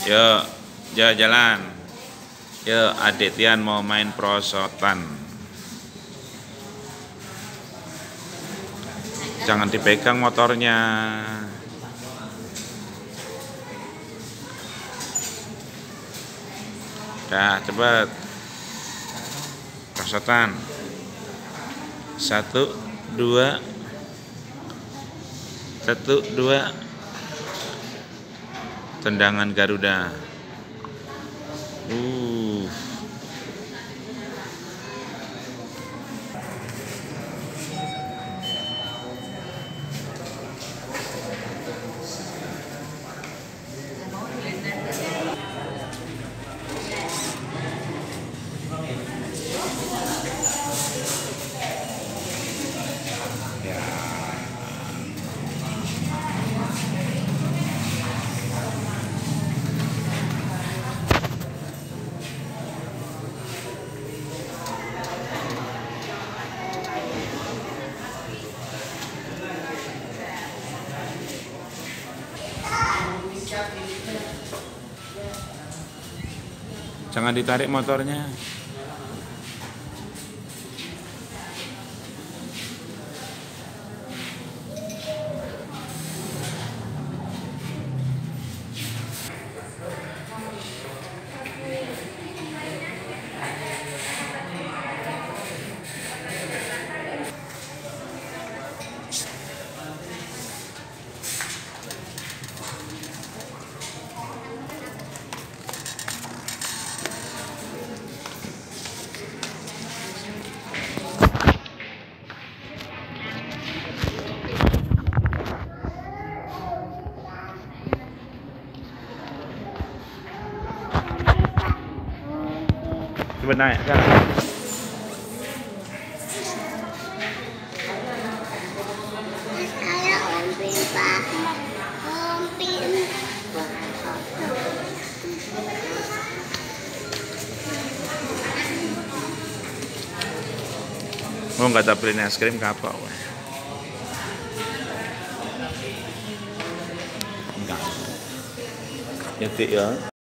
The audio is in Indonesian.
Yuk, yuk jalan. Yuk, adik Tian mau main prosotan. Jangan dipegang motornya. Dah, cepet. Prosotan. 1, 2. 1, 2. Tendangan Garuda. Jangan ditarik motornya. Coba naik kan. Oh, nggak ada beli es krim kapal. Enggak. Ya, ya.